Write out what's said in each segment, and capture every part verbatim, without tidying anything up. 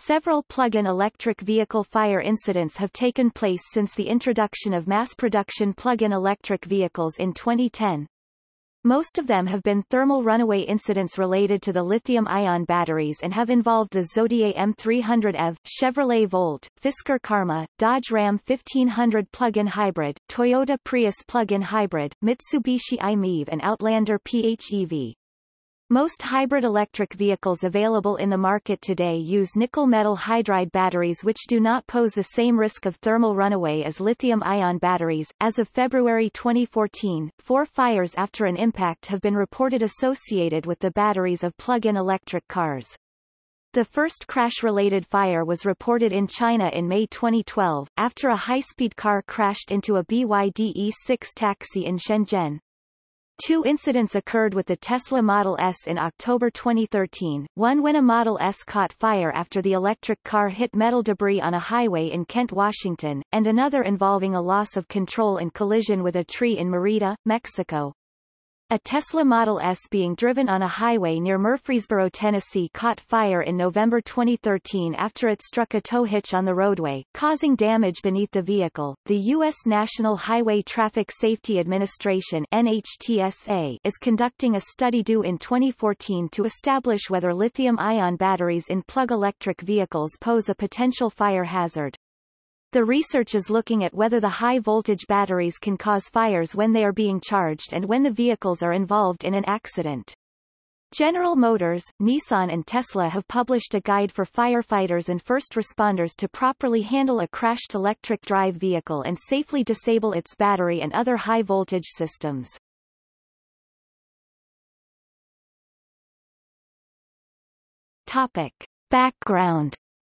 Several plug-in electric vehicle fire incidents have taken place since the introduction of mass-production plug-in electric vehicles in twenty ten. Most of them have been thermal runaway incidents related to the lithium-ion batteries and have involved the Zotye M three hundred E V, Chevrolet Volt, Fisker Karma, Dodge Ram fifteen hundred plug-in hybrid, Toyota Prius plug-in hybrid, Mitsubishi i-MiEV and Outlander P H E V. Most hybrid electric vehicles available in the market today use nickel metal hydride batteries which do not pose the same risk of thermal runaway as lithium-ion batteries. As of February twenty fourteen, four fires after an impact have been reported associated with the batteries of plug-in electric cars. The first crash-related fire was reported in China in May twenty twelve, after a high-speed car crashed into a B Y D E six taxi in Shenzhen. Two incidents occurred with the Tesla Model S in October twenty thirteen, one when a Model S caught fire after the electric car hit metal debris on a highway in Kent, Washington, and another involving a loss of control and collision with a tree in Mérida, Mexico. A Tesla Model S being driven on a highway near Murfreesboro, Tennessee caught fire in November twenty thirteen after it struck a tow hitch on the roadway, causing damage beneath the vehicle. The U S National Highway Traffic Safety Administration (N H T S A) is conducting a study due in twenty fourteen to establish whether lithium-ion batteries in plug electric vehicles pose a potential fire hazard. The research is looking at whether the high-voltage batteries can cause fires when they are being charged and when the vehicles are involved in an accident. General Motors, Nissan and Tesla have published a guide for firefighters and first responders to properly handle a crashed electric drive vehicle and safely disable its battery and other high-voltage systems. Topic. Background.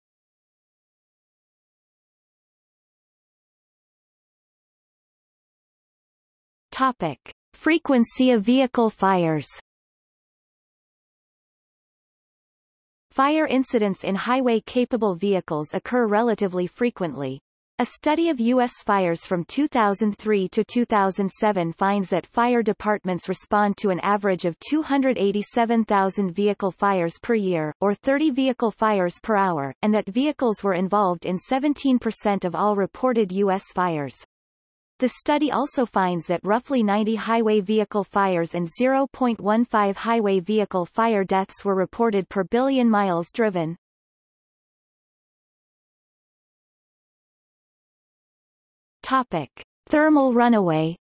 Topic. Frequency of vehicle fires. Fire incidents in highway-capable vehicles occur relatively frequently. A study of U S fires from two thousand three to two thousand seven finds that fire departments respond to an average of two hundred eighty-seven thousand vehicle fires per year, or thirty vehicle fires per hour, and that vehicles were involved in seventeen percent of all reported U S fires. The study also finds that roughly ninety highway vehicle fires and zero point one five highway vehicle fire deaths were reported per billion miles driven. Topic. Thermal runaway.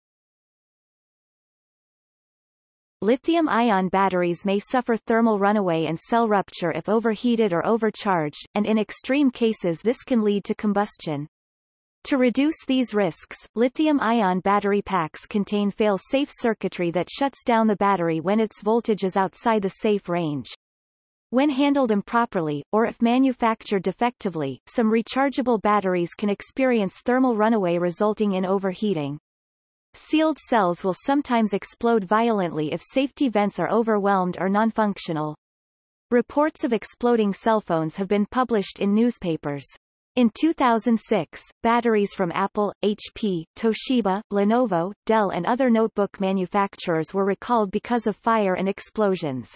Lithium-ion batteries may suffer thermal runaway and cell rupture if overheated or overcharged, and in extreme cases this can lead to combustion. To reduce these risks, lithium-ion battery packs contain fail-safe circuitry that shuts down the battery when its voltage is outside the safe range. When handled improperly, or if manufactured defectively, some rechargeable batteries can experience thermal runaway resulting in overheating. Sealed cells will sometimes explode violently if safety vents are overwhelmed or non-functional. Reports of exploding cell phones have been published in newspapers. In two thousand six, batteries from Apple, H P, Toshiba, Lenovo, Dell and other notebook manufacturers were recalled because of fire and explosions.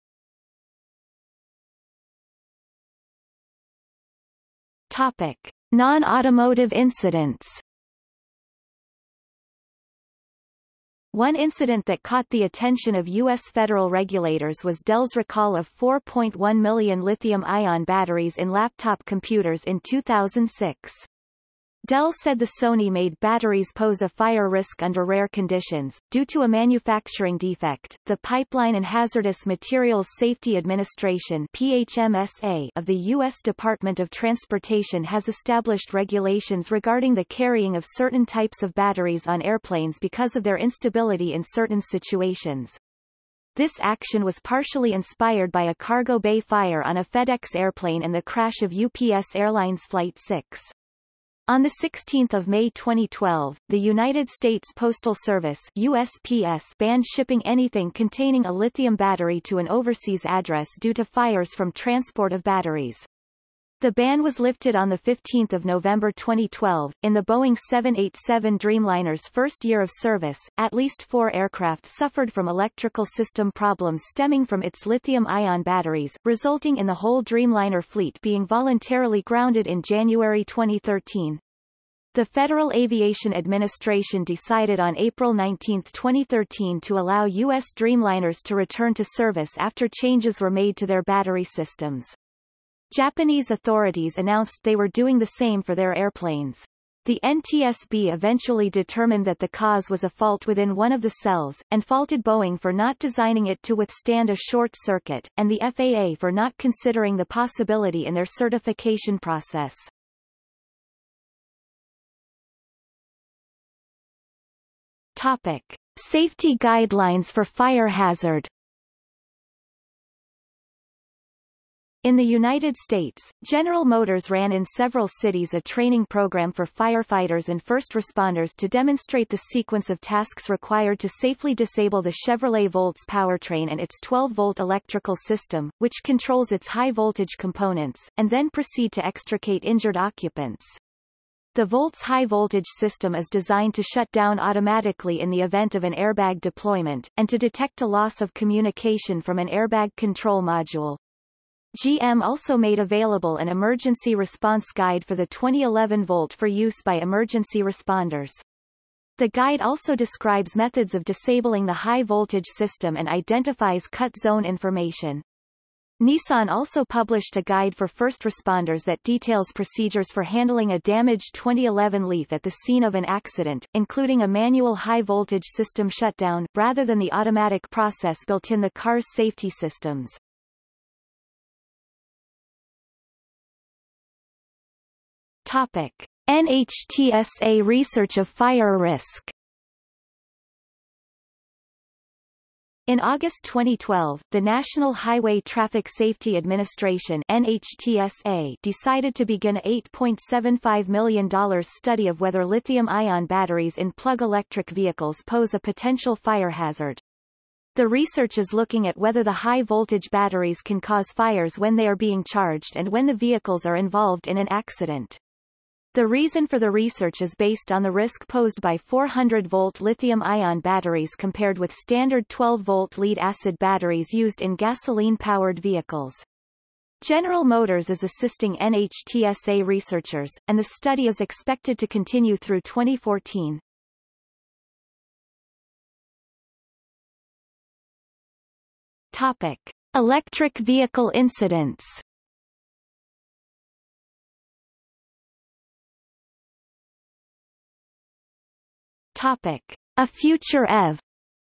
Topic. Non-automotive incidents. One incident that caught the attention of U S federal regulators was Dell's recall of four point one million lithium-ion batteries in laptop computers in two thousand six. Dell said the Sony-made batteries pose a fire risk under rare conditions, due to a manufacturing defect. The Pipeline and Hazardous Materials Safety Administration (P H M S A) of the U S Department of Transportation has established regulations regarding the carrying of certain types of batteries on airplanes because of their instability in certain situations. This action was partially inspired by a cargo bay fire on a FedEx airplane and the crash of U P S Airlines Flight six. On the sixteenth of May twenty twelve, the United States Postal Service U S P S banned shipping anything containing a lithium battery to an overseas address due to fires from transport of batteries. The ban was lifted on the fifteenth of November twenty twelve. In the Boeing seven eighty-seven Dreamliner's first year of service, at least four aircraft suffered from electrical system problems stemming from its lithium-ion batteries, resulting in the whole Dreamliner fleet being voluntarily grounded in January twenty thirteen. The Federal Aviation Administration decided on April nineteenth twenty thirteen to allow U S Dreamliners to return to service after changes were made to their battery systems. Japanese authorities announced they were doing the same for their airplanes. The N T S A eventually determined that the cause was a fault within one of the cells, and faulted Boeing for not designing it to withstand a short circuit, and the F A A for not considering the possibility in their certification process. Topic: Safety guidelines for fire hazard. In the United States, General Motors ran in several cities a training program for firefighters and first responders to demonstrate the sequence of tasks required to safely disable the Chevrolet Volts powertrain and its twelve volt electrical system, which controls its high-voltage components, and then proceed to extricate injured occupants. The Volts high-voltage system is designed to shut down automatically in the event of an airbag deployment, and to detect a loss of communication from an airbag control module. G M also made available an emergency response guide for the twenty eleven Volt for use by emergency responders. The guide also describes methods of disabling the high-voltage system and identifies cut zone information. Nissan also published a guide for first responders that details procedures for handling a damaged twenty eleven Leaf at the scene of an accident, including a manual high-voltage system shutdown, rather than the automatic process built in the car's safety systems. Topic: N H T S A research of fire risk. In August twenty twelve, the National Highway Traffic Safety Administration (N H T S A) decided to begin a eight point seven five million dollars study of whether lithium-ion batteries in plug electric vehicles pose a potential fire hazard. The research is looking at whether the high-voltage batteries can cause fires when they are being charged and when the vehicles are involved in an accident. The reason for the research is based on the risk posed by four hundred volt lithium-ion batteries compared with standard twelve volt lead-acid batteries used in gasoline-powered vehicles. General Motors is assisting N H T S A researchers, and the study is expected to continue through twenty fourteen. Topic: Electric vehicle incidents. Topic: A future E V.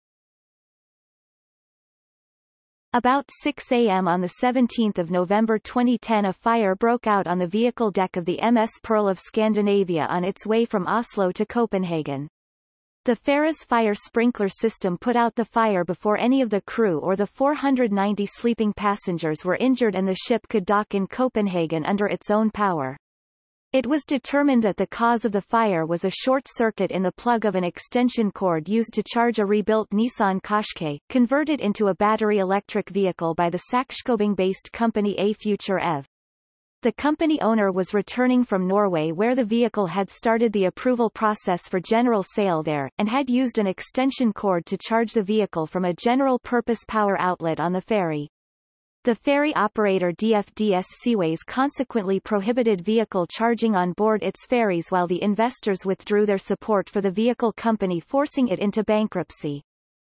About six a m on the seventeenth of November twenty ten, a fire broke out on the vehicle deck of the M S Pearl of Scandinavia on its way from Oslo to Copenhagen. The Ferris fire sprinkler system put out the fire before any of the crew or the four hundred ninety sleeping passengers were injured, and the ship could dock in Copenhagen under its own power. It was determined that the cause of the fire was a short circuit in the plug of an extension cord used to charge a rebuilt Nissan Qashqai, converted into a battery electric vehicle by the Saxkobing-based company A Future E V. The company owner was returning from Norway, where the vehicle had started the approval process for general sale there, and had used an extension cord to charge the vehicle from a general-purpose power outlet on the ferry. The ferry operator D F D S Seaways consequently prohibited vehicle charging on board its ferries while the investors withdrew their support for the vehicle company, forcing it into bankruptcy.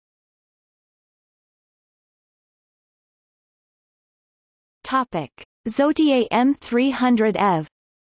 Topic: Zotye M three hundred E V.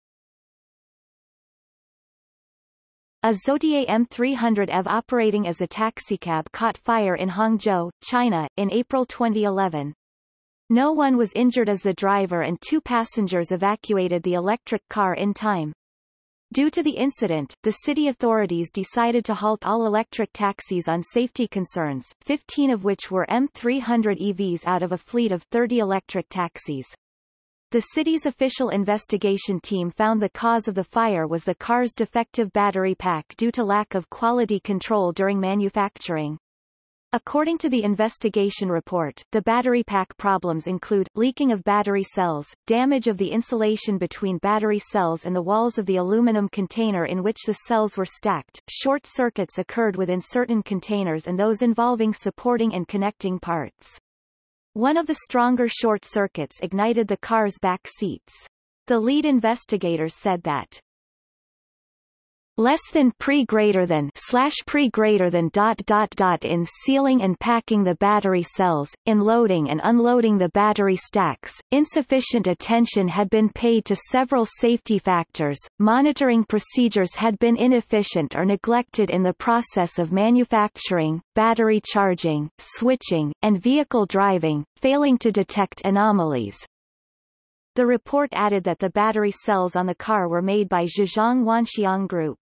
A Zotye M three hundred E V operating as a taxicab caught fire in Hangzhou, China, in April twenty eleven. No one was injured as the driver and two passengers evacuated the electric car in time. Due to the incident, the city authorities decided to halt all electric taxis on safety concerns, fifteen of which were M three hundred E Vs out of a fleet of thirty electric taxis. The city's official investigation team found the cause of the fire was the car's defective battery pack due to lack of quality control during manufacturing. According to the investigation report, the battery pack problems include, leaking of battery cells, damage of the insulation between battery cells and the walls of the aluminum container in which the cells were stacked, short circuits occurred within certain containers and those involving supporting and connecting parts. One of the stronger short circuits ignited the car's back seats. The lead investigators said that less than pre greater than slash pre greater than dot dot dot in sealing and packing the battery cells, in loading and unloading the battery stacks, insufficient attention had been paid to several safety factors, monitoring procedures had been inefficient or neglected in the process of manufacturing, battery charging, switching, and vehicle driving, failing to detect anomalies. The report added that the battery cells on the car were made by Zhejiang Wanxiang Group.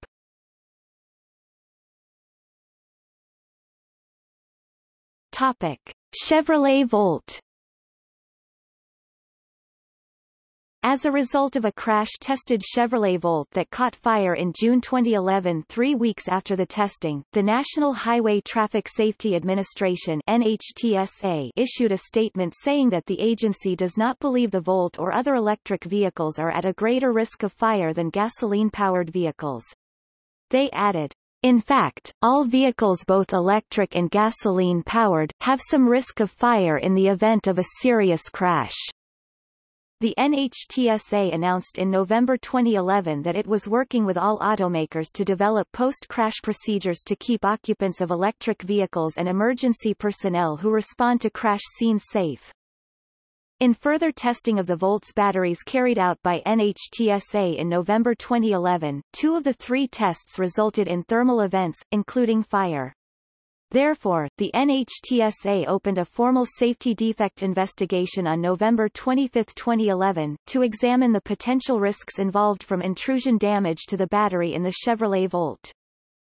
Topic: Chevrolet Volt. As a result of a crash-tested Chevrolet Volt that caught fire in June twenty eleven, three weeks after the testing, the National Highway Traffic Safety Administration (N H T S A) issued a statement saying that the agency does not believe the Volt or other electric vehicles are at a greater risk of fire than gasoline-powered vehicles. They added, "In fact, all vehicles both electric and gasoline-powered, have some risk of fire in the event of a serious crash." The N H T S A announced in November twenty eleven that it was working with all automakers to develop post-crash procedures to keep occupants of electric vehicles and emergency personnel who respond to crash scenes safe. In further testing of the Volt's batteries carried out by N H T S A in November twenty eleven, two of the three tests resulted in thermal events, including fire. Therefore, the N H T S A opened a formal safety defect investigation on November twenty-fifth, twenty eleven, to examine the potential risks involved from intrusion damage to the battery in the Chevrolet Volt.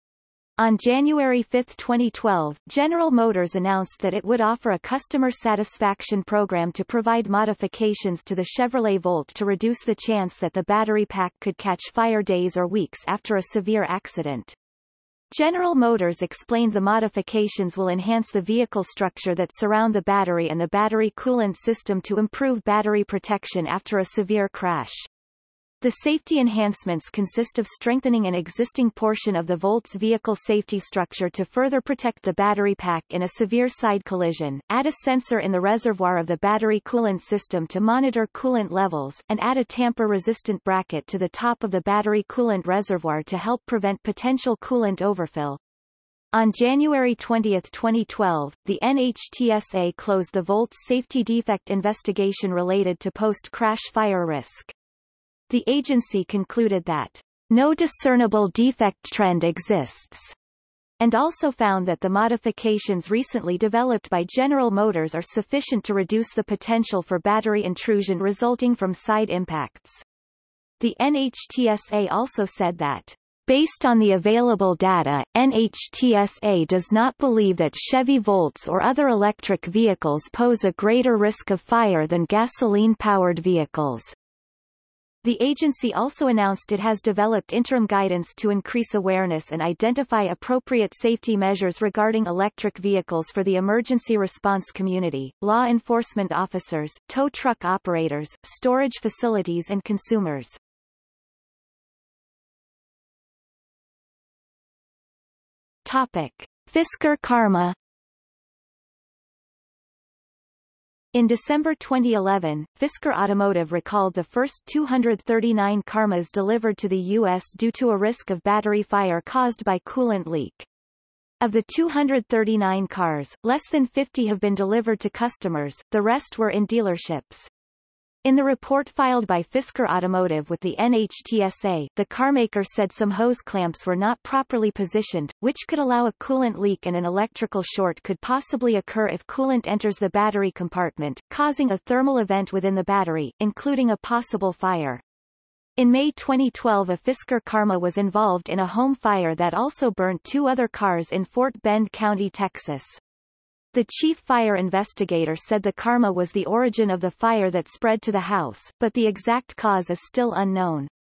On January fifth, twenty twelve, General Motors announced that it would offer a customer satisfaction program to provide modifications to the Chevrolet Volt to reduce the chance that the battery pack could catch fire days or weeks after a severe accident. General Motors explained the modifications will enhance the vehicle structure that surround the battery and the battery coolant system to improve battery protection after a severe crash. The safety enhancements consist of strengthening an existing portion of the Volt's vehicle safety structure to further protect the battery pack in a severe side collision, add a sensor in the reservoir of the battery coolant system to monitor coolant levels, and add a tamper-resistant bracket to the top of the battery coolant reservoir to help prevent potential coolant overfill. On January twentieth, twenty twelve, the N H T S A closed the Volt's safety defect investigation related to post-crash fire risk. The agency concluded that no discernible defect trend exists, and also found that the modifications recently developed by General Motors are sufficient to reduce the potential for battery intrusion resulting from side impacts. The N H T S A also said that, based on the available data, N H T S A does not believe that Chevy Volts or other electric vehicles pose a greater risk of fire than gasoline-powered vehicles. The agency also announced it has developed interim guidance to increase awareness and identify appropriate safety measures regarding electric vehicles for the emergency response community, law enforcement officers, tow truck operators, storage facilities and consumers. Topic: Fisker Karma. In December twenty eleven, Fisker Automotive recalled the first two hundred thirty-nine Karmas delivered to the U S due to a risk of battery fire caused by coolant leak. Of the two hundred thirty-nine cars, less than fifty have been delivered to customers, the rest were in dealerships. In the report filed by Fisker Automotive with the N H T S A, the carmaker said some hose clamps were not properly positioned, which could allow a coolant leak, and an electrical short could possibly occur if coolant enters the battery compartment, causing a thermal event within the battery, including a possible fire. In May twenty twelve, a Fisker Karma was involved in a home fire that also burned two other cars in Fort Bend County, Texas. The chief fire investigator said the Karma was the origin of the fire that spread to the house, but the exact cause is still unknown.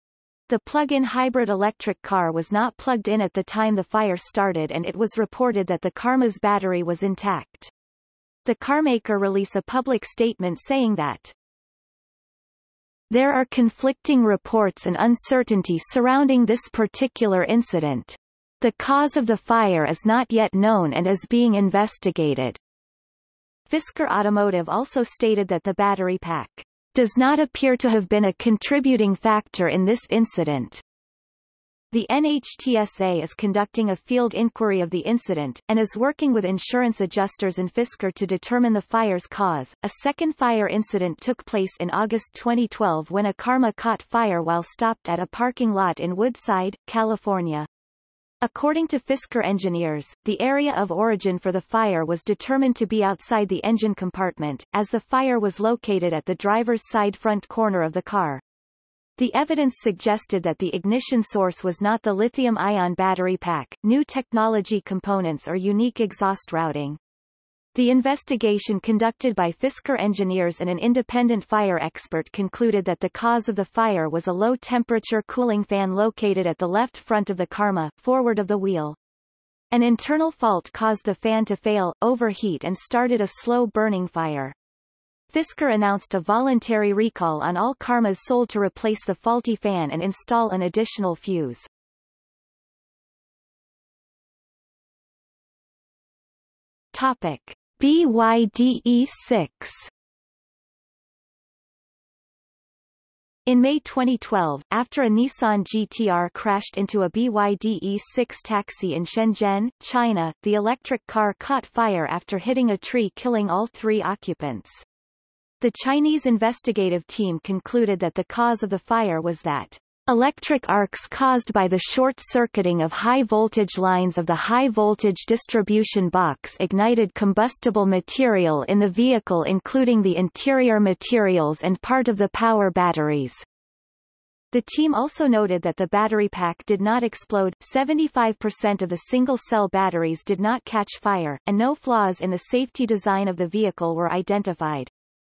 The plug-in hybrid electric car was not plugged in at the time the fire started, and it was reported that the Karma's battery was intact. The carmaker released a public statement saying that there are conflicting reports and uncertainty surrounding this particular incident. The cause of the fire is not yet known and is being investigated. Fisker Automotive also stated that the battery pack does not appear to have been a contributing factor in this incident. The N H T S A is conducting a field inquiry of the incident, and is working with insurance adjusters and Fisker to determine the fire's cause. A second fire incident took place in August twenty twelve when a Karma caught fire while stopped at a parking lot in Woodside, California. According to Fisker engineers, the area of origin for the fire was determined to be outside the engine compartment, as the fire was located at the driver's side front corner of the car. The evidence suggested that the ignition source was not the lithium-ion battery pack, new technology components or unique exhaust routing. The investigation conducted by Fisker engineers and an independent fire expert concluded that the cause of the fire was a low-temperature cooling fan located at the left front of the Karma, forward of the wheel. An internal fault caused the fan to fail, overheat and started a slow-burning fire. Fisker announced a voluntary recall on all Karmas sold to replace the faulty fan and install an additional fuse. Topic: B Y D E six. In May twenty twelve, after a Nissan G T R crashed into a B Y D E six taxi in Shenzhen, China, the electric car caught fire after hitting a tree, killing all three occupants. The Chinese investigative team concluded that the cause of the fire was that electric arcs caused by the short-circuiting of high-voltage lines of the high-voltage distribution box ignited combustible material in the vehicle, including the interior materials and part of the power batteries. The team also noted that the battery pack did not explode, seventy-five percent of the single-cell batteries did not catch fire, and no flaws in the safety design of the vehicle were identified.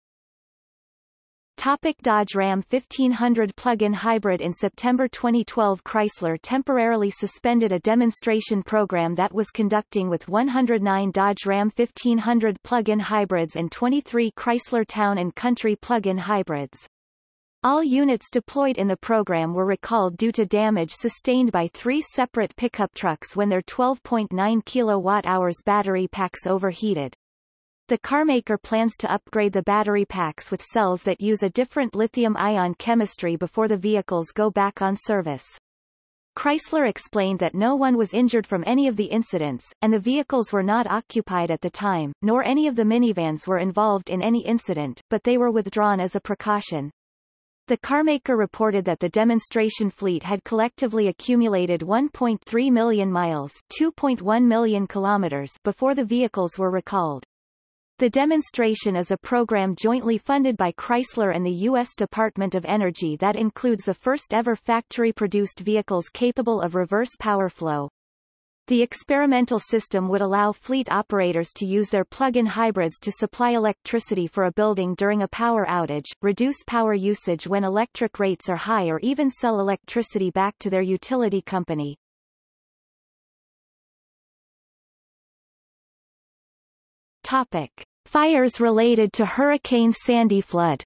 Topic: Dodge Ram fifteen hundred plug-in hybrid. In September twenty twelve, Chrysler temporarily suspended a demonstration program that was conducting with one hundred nine Dodge Ram fifteen hundred plug-in hybrids and twenty-three Chrysler Town and Country plug-in hybrids. All units deployed in the program were recalled due to damage sustained by three separate pickup trucks when their twelve point nine kilowatt hour battery packs overheated. The carmaker plans to upgrade the battery packs with cells that use a different lithium-ion chemistry before the vehicles go back on service. Chrysler explained that no one was injured from any of the incidents, and the vehicles were not occupied at the time, nor any of the minivans were involved in any incident, but they were withdrawn as a precaution. The carmaker reported that the demonstration fleet had collectively accumulated one point three million miles, two point one million kilometers, before the vehicles were recalled. The demonstration is a program jointly funded by Chrysler and the U S Department of Energy that includes the first-ever factory-produced vehicles capable of reverse power flow. The experimental system would allow fleet operators to use their plug-in hybrids to supply electricity for a building during a power outage, reduce power usage when electric rates are high, or even sell electricity back to their utility company. Topic: Fires related to Hurricane Sandy flood.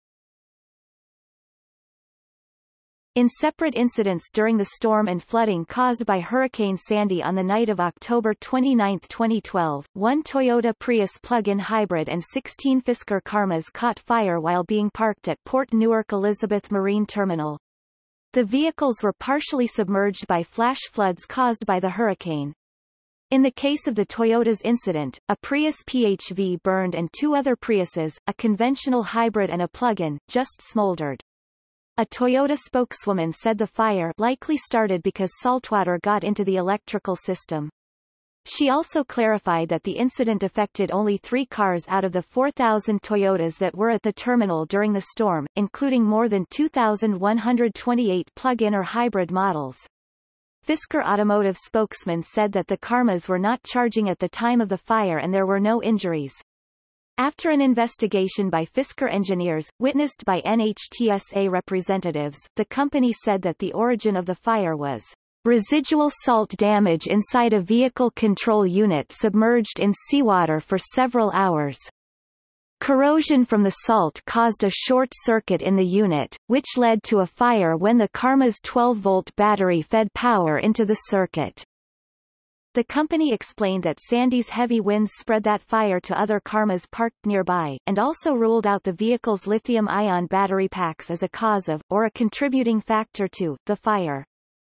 In separate incidents during the storm and flooding caused by Hurricane Sandy on the night of October twenty-ninth, twenty twelve, one Toyota Prius plug-in hybrid and sixteen Fisker Karmas caught fire while being parked at Port Newark Elizabeth Marine Terminal. The vehicles were partially submerged by flash floods caused by the hurricane. In the case of the Toyota's incident, a Prius P H E V burned and two other Priuses, a conventional hybrid and a plug-in, just smoldered. A Toyota spokeswoman said the fire likely started because saltwater got into the electrical system. She also clarified that the incident affected only three cars out of the four thousand Toyotas that were at the terminal during the storm, including more than two thousand one hundred twenty-eight plug-in or hybrid models. Fisker Automotive spokesman said that the Karmas were not charging at the time of the fire and there were no injuries. After an investigation by Fisker engineers, witnessed by N H T S A representatives, the company said that the origin of the fire was residual salt damage inside a vehicle control unit submerged in seawater for several hours. Corrosion from the salt caused a short circuit in the unit, which led to a fire when the Karma's twelve volt battery fed power into the circuit. The company explained that Sandy's heavy winds spread that fire to other Karmas parked nearby, and also ruled out the vehicle's lithium-ion battery packs as a cause of, or a contributing factor to, the fire.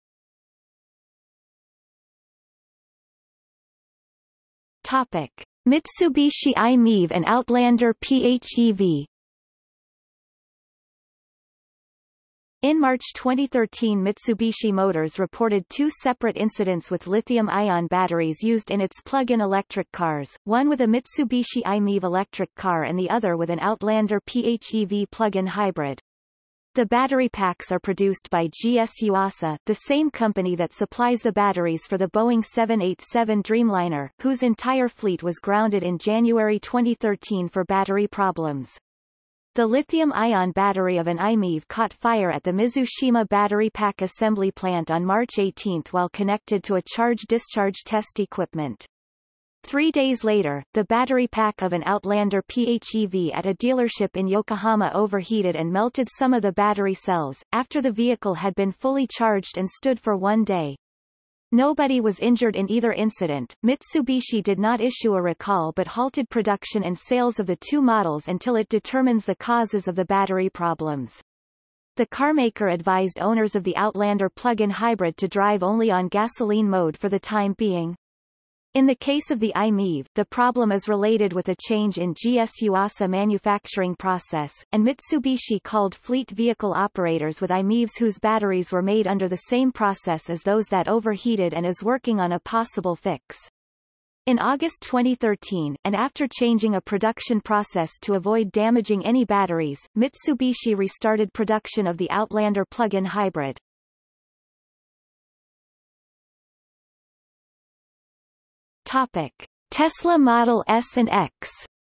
Topic: Mitsubishi i-MiEV and Outlander P H E V. In March twenty thirteen, Mitsubishi Motors reported two separate incidents with lithium-ion batteries used in its plug-in electric cars, one with a Mitsubishi i-MiEV electric car and the other with an Outlander P H E V plug-in hybrid. The battery packs are produced by N H T S A, the same company that supplies the batteries for the Boeing seven eighty-seven Dreamliner, whose entire fleet was grounded in January twenty thirteen for battery problems. The lithium-ion battery of an i-MiEV caught fire at the Mizushima battery pack assembly plant on March eighteenth while connected to a charge-discharge test equipment. Three days later, the battery pack of an Outlander P H E V at a dealership in Yokohama overheated and melted some of the battery cells, after the vehicle had been fully charged and stood for one day. Nobody was injured in either incident. Mitsubishi did not issue a recall but halted production and sales of the two models until it determines the causes of the battery problems. The carmaker advised owners of the Outlander plug-in hybrid to drive only on gasoline mode for the time being. In the case of the i-MiEV, the problem is related with a change in N H T S A manufacturing process, and Mitsubishi called fleet vehicle operators with i-MiEVs whose batteries were made under the same process as those that overheated and is working on a possible fix. In August twenty thirteen, and after changing a production process to avoid damaging any batteries, Mitsubishi restarted production of the Outlander plug-in hybrid. Topic: Tesla Model S and X.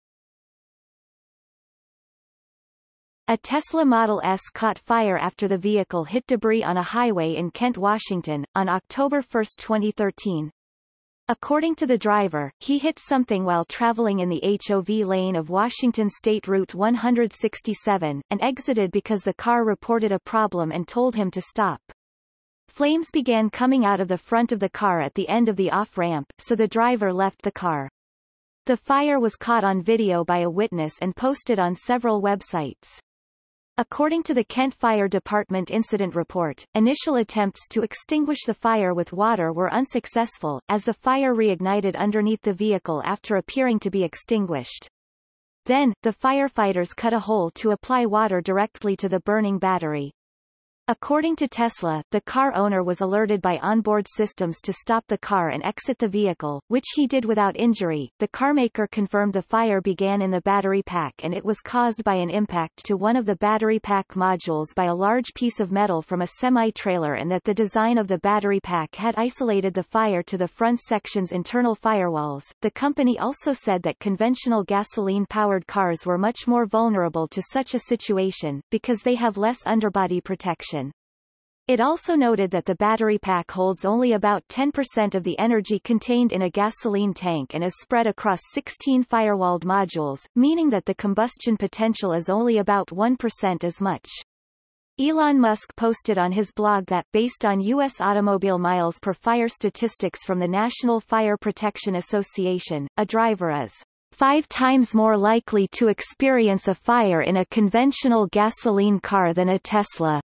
A Tesla Model S caught fire after the vehicle hit debris on a highway in Kent, Washington, on October first, twenty thirteen. According to the driver, he hit something while traveling in the H O V lane of Washington State Route one sixty-seven, and exited because the car reported a problem and told him to stop. Flames began coming out of the front of the car at the end of the off-ramp, so the driver left the car. The fire was caught on video by a witness and posted on several websites. According to the Kent Fire Department incident report, initial attempts to extinguish the fire with water were unsuccessful, as the fire reignited underneath the vehicle after appearing to be extinguished. Then, the firefighters cut a hole to apply water directly to the burning battery. According to Tesla, the car owner was alerted by onboard systems to stop the car and exit the vehicle, which he did without injury. The carmaker confirmed the fire began in the battery pack and it was caused by an impact to one of the battery pack modules by a large piece of metal from a semi-trailer, and that the design of the battery pack had isolated the fire to the front section's internal firewalls. The company also said that conventional gasoline-powered cars were much more vulnerable to such a situation, because they have less underbody protection. It also noted that the battery pack holds only about ten percent of the energy contained in a gasoline tank and is spread across sixteen firewalled modules, meaning that the combustion potential is only about one percent as much. Elon Musk posted on his blog that, based on U S automobile miles per fire statistics from the National Fire Protection Association, a driver is five times more likely to experience a fire in a conventional gasoline car than a Tesla.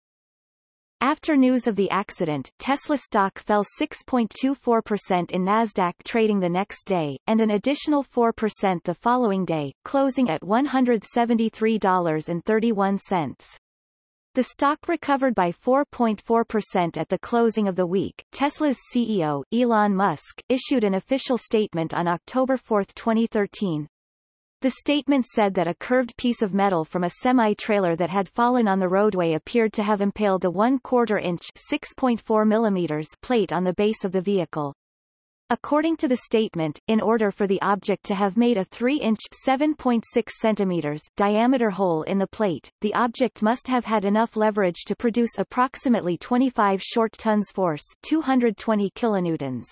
After news of the accident, Tesla stock fell six point two four percent in Nasdaq trading the next day, and an additional four percent the following day, closing at one hundred seventy-three dollars and thirty-one cents. The stock recovered by four point four percent at the closing of the week. Tesla's C E O, Elon Musk, issued an official statement on October fourth, twenty thirteen. The statement said that a curved piece of metal from a semi-trailer that had fallen on the roadway appeared to have impaled the one quarter inch (six point four millimeters) plate on the base of the vehicle. According to the statement, in order for the object to have made a three inch (seven point six centimeters) diameter hole in the plate, the object must have had enough leverage to produce approximately twenty-five short tons force, two hundred twenty kilonewtons.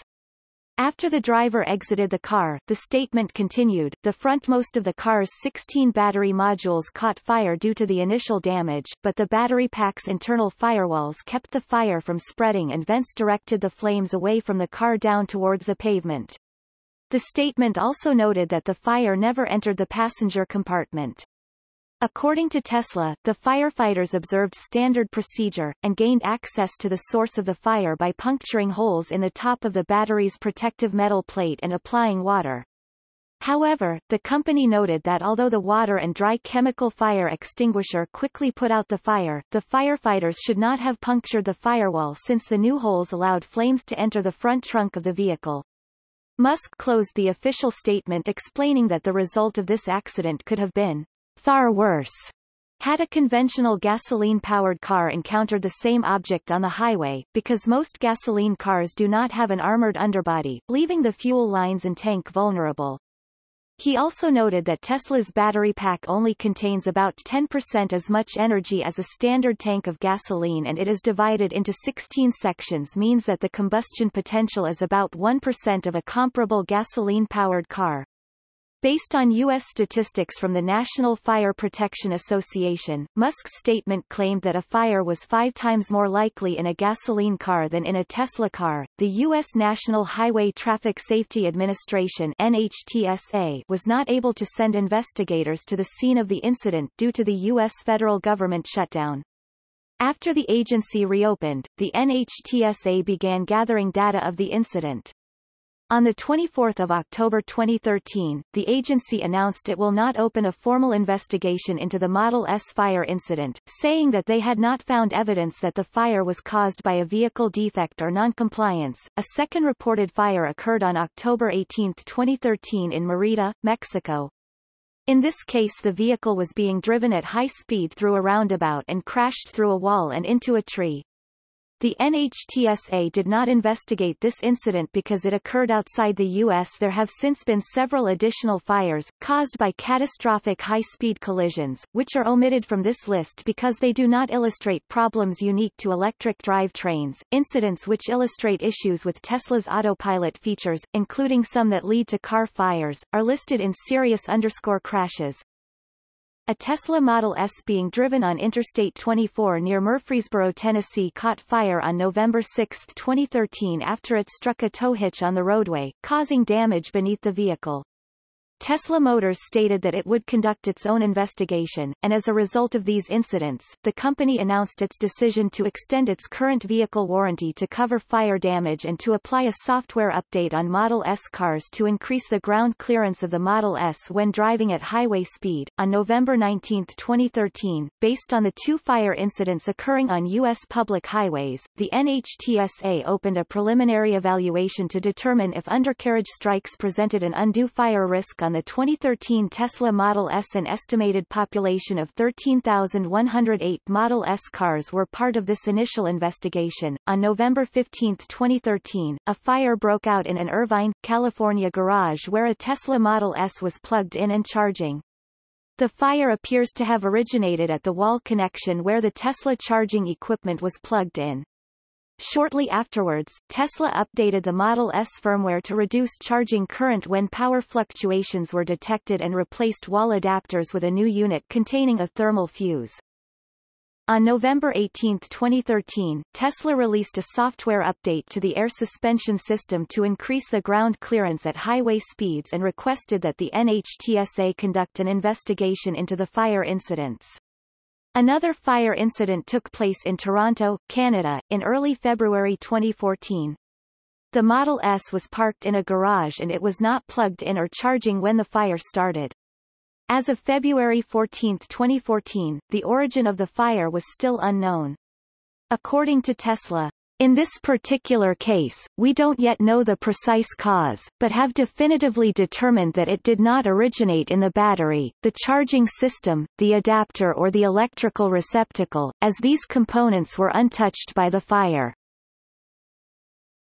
After the driver exited the car, the statement continued, the frontmost of the car's sixteen battery modules caught fire due to the initial damage, but the battery pack's internal firewalls kept the fire from spreading and vents directed the flames away from the car down towards the pavement. The statement also noted that the fire never entered the passenger compartment. According to Tesla, the firefighters observed standard procedure, and gained access to the source of the fire by puncturing holes in the top of the battery's protective metal plate and applying water. However, the company noted that although the water and dry chemical fire extinguisher quickly put out the fire, the firefighters should not have punctured the firewall since the new holes allowed flames to enter the front trunk of the vehicle. Musk closed the official statement explaining that the result of this accident could have been far worse had a conventional gasoline-powered car encountered the same object on the highway, because most gasoline cars do not have an armored underbody, leaving the fuel lines and tank vulnerable. He also noted that Tesla's battery pack only contains about ten percent as much energy as a standard tank of gasoline, and it is divided into sixteen sections, means that the combustion potential is about one percent of a comparable gasoline-powered car. Based on U S statistics from the National Fire Protection Association, Musk's statement claimed that a fire was five times more likely in a gasoline car than in a Tesla car. The U S National Highway Traffic Safety Administration (N H T S A) was not able to send investigators to the scene of the incident due to the U S federal government shutdown. After the agency reopened, the N H T S A began gathering data of the incident. On the twenty-fourth of October twenty thirteen, the agency announced it will not open a formal investigation into the Model S fire incident, saying that they had not found evidence that the fire was caused by a vehicle defect or noncompliance. A second reported fire occurred on October eighteenth twenty thirteen in Mérida, Mexico. In this case, the vehicle was being driven at high speed through a roundabout and crashed through a wall and into a tree. The N H T S A did not investigate this incident because it occurred outside the U S. There have since been several additional fires, caused by catastrophic high-speed collisions, which are omitted from this list because they do not illustrate problems unique to electric drive trains. Incidents which illustrate issues with Tesla's autopilot features, including some that lead to car fires, are listed in serious underscore crashes. A Tesla Model S being driven on Interstate twenty-four near Murfreesboro, Tennessee caught fire on November sixth twenty thirteen after it struck a tow hitch on the roadway, causing damage beneath the vehicle. Tesla Motors stated that it would conduct its own investigation, and as a result of these incidents, the company announced its decision to extend its current vehicle warranty to cover fire damage and to apply a software update on Model S cars to increase the ground clearance of the Model S when driving at highway speed. On November nineteenth twenty thirteen, based on the two fire incidents occurring on U S public highways, the N H T S A opened a preliminary evaluation to determine if undercarriage strikes presented an undue fire risk on the twenty thirteen Tesla Model S. An estimated population of thirteen thousand one hundred eight Model S cars were part of this initial investigation. On November fifteenth twenty thirteen, a fire broke out in an Irvine, California garage where a Tesla Model S was plugged in and charging. The fire appears to have originated at the wall connection where the Tesla charging equipment was plugged in. Shortly afterwards, Tesla updated the Model S firmware to reduce charging current when power fluctuations were detected and replaced wall adapters with a new unit containing a thermal fuse. On November eighteenth twenty thirteen, Tesla released a software update to the air suspension system to increase the ground clearance at highway speeds and requested that the N H T S A conduct an investigation into the fire incidents. Another fire incident took place in Toronto, Canada, in early February twenty fourteen. The Model S was parked in a garage and it was not plugged in or charging when the fire started. As of February fourteenth twenty fourteen, the origin of the fire was still unknown. According to Tesla, "In this particular case, we don't yet know the precise cause, but have definitively determined that it did not originate in the battery, the charging system, the adapter or the electrical receptacle, as these components were untouched by the fire."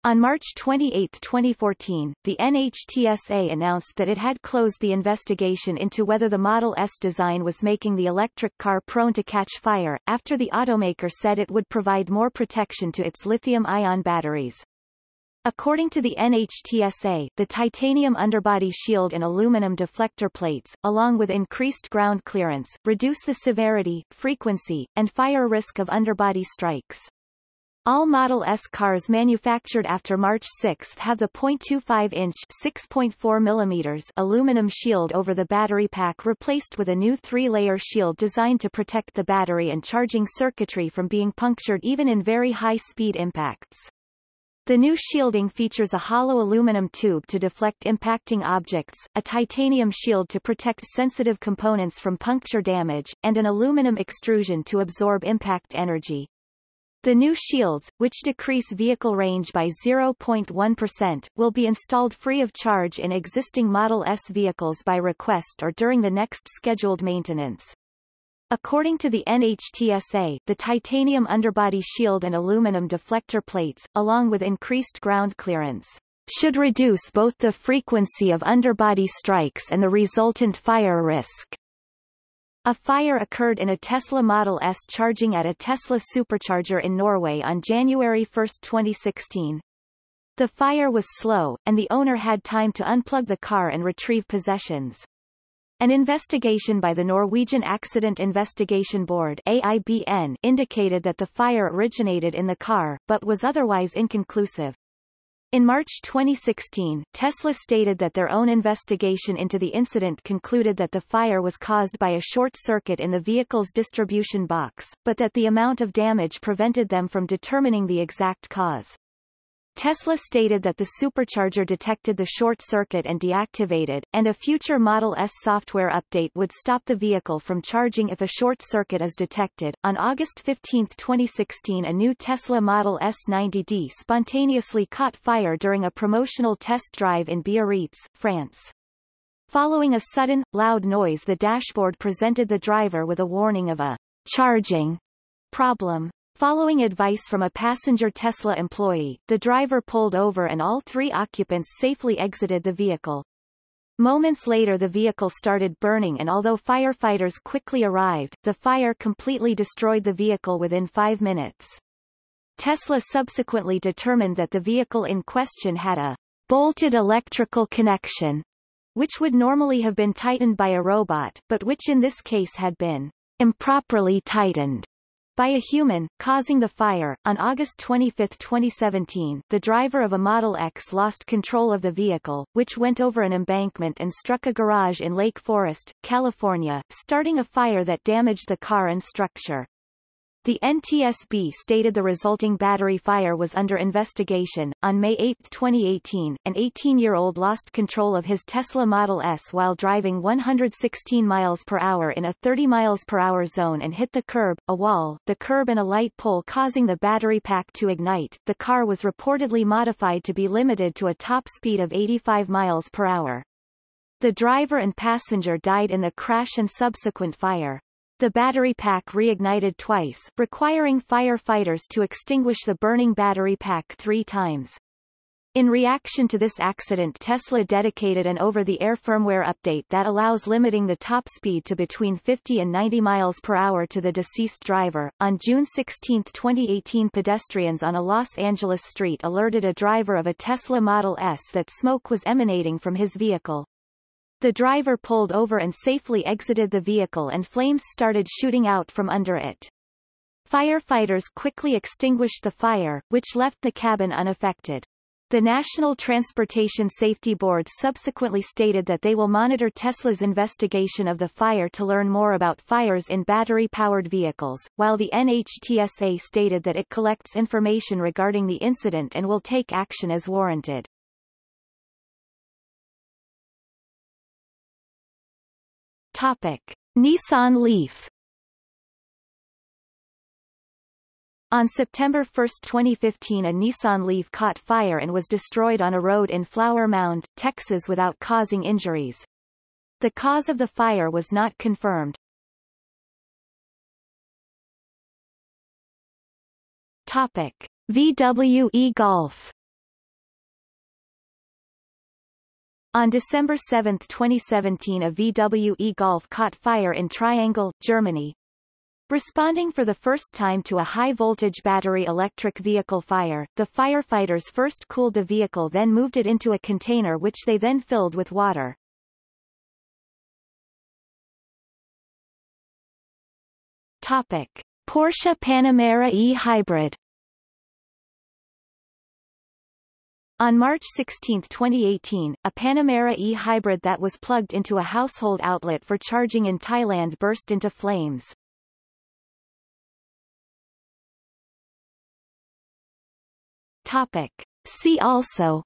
On March twenty-eighth twenty fourteen, the N H T S A announced that it had closed the investigation into whether the Model S design was making the electric car prone to catch fire, after the automaker said it would provide more protection to its lithium-ion batteries. According to the N H T S A, the titanium underbody shield and aluminum deflector plates, along with increased ground clearance, reduce the severity, frequency, and fire risk of underbody strikes. All Model S cars manufactured after March sixth have the point two five inch (six point four millimeters) aluminum shield over the battery pack, replaced with a new three-layer shield designed to protect the battery and charging circuitry from being punctured even in very high-speed impacts. The new shielding features a hollow aluminum tube to deflect impacting objects, a titanium shield to protect sensitive components from puncture damage, and an aluminum extrusion to absorb impact energy. The new shields, which decrease vehicle range by zero point one percent, will be installed free of charge in existing Model S vehicles by request or during the next scheduled maintenance. According to the N H T S A, the titanium underbody shield and aluminum deflector plates, along with increased ground clearance, should reduce both the frequency of underbody strikes and the resultant fire risk. A fire occurred in a Tesla Model S charging at a Tesla supercharger in Norway on January first twenty sixteen. The fire was slow, and the owner had time to unplug the car and retrieve possessions. An investigation by the Norwegian Accident Investigation Board (A I B N) indicated that the fire originated in the car, but was otherwise inconclusive. In March twenty sixteen, Tesla stated that their own investigation into the incident concluded that the fire was caused by a short circuit in the vehicle's distribution box, but that the amount of damage prevented them from determining the exact cause. Tesla stated that the supercharger detected the short circuit and deactivated, and a future Model S software update would stop the vehicle from charging if a short circuit is detected. On August fifteenth twenty sixteen, a new Tesla Model S ninety D spontaneously caught fire during a promotional test drive in Biarritz, France. Following a sudden, loud noise, the dashboard presented the driver with a warning of a charging problem. Following advice from a passenger Tesla employee, the driver pulled over and all three occupants safely exited the vehicle. Moments later, the vehicle started burning, and although firefighters quickly arrived, the fire completely destroyed the vehicle within five minutes. Tesla subsequently determined that the vehicle in question had a bolted electrical connection, which would normally have been tightened by a robot, but which in this case had been improperly tightened by a human, causing the fire. On August twenty-fifth twenty seventeen, the driver of a Model X lost control of the vehicle, which went over an embankment and struck a garage in Lake Forest, California, starting a fire that damaged the car and structure. The N T S B stated the resulting battery fire was under investigation. On May eighth twenty eighteen, an eighteen-year-old lost control of his Tesla Model S while driving one hundred sixteen miles per hour in a thirty miles per hour zone and hit the curb, a wall, the curb and a light pole, causing the battery pack to ignite. The car was reportedly modified to be limited to a top speed of eighty-five miles per hour. The driver and passenger died in the crash and subsequent fire. The battery pack reignited twice, requiring firefighters to extinguish the burning battery pack three times. In reaction to this accident, Tesla dedicated an over-the-air firmware update that allows limiting the top speed to between fifty and ninety miles per hour to the deceased driver. On June sixteenth twenty eighteen, pedestrians on a Los Angeles street alerted a driver of a Tesla Model S that smoke was emanating from his vehicle. The driver pulled over and safely exited the vehicle, and flames started shooting out from under it. Firefighters quickly extinguished the fire, which left the cabin unaffected. The National Transportation Safety Board subsequently stated that they will monitor Tesla's investigation of the fire to learn more about fires in battery-powered vehicles, while the N H T S A stated that it collects information regarding the incident and will take action as warranted. Topic: Nissan Leaf. On September first twenty fifteen, a Nissan Leaf caught fire and was destroyed on a road in Flower Mound, Texas without causing injuries. The cause of the fire was not confirmed. Topic: V W E Golf. On December seventh twenty seventeen, a V W e-Golf caught fire in Triangle, Germany. Responding for the first time to a high-voltage battery electric vehicle fire, the firefighters first cooled the vehicle, then moved it into a container which they then filled with water. Topic: Porsche Panamera e-Hybrid. On March sixteenth twenty eighteen, a Panamera e-Hybrid that was plugged into a household outlet for charging in Thailand burst into flames. Topic. See also: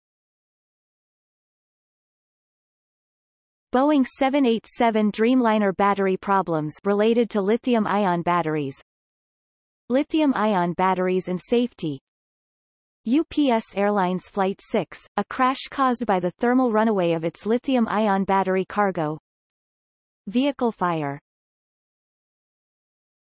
Boeing seven eighty-seven Dreamliner battery problems related to lithium-ion batteries, lithium-ion batteries and safety, U P S Airlines Flight six, a crash caused by the thermal runaway of its lithium-ion battery cargo, vehicle fire.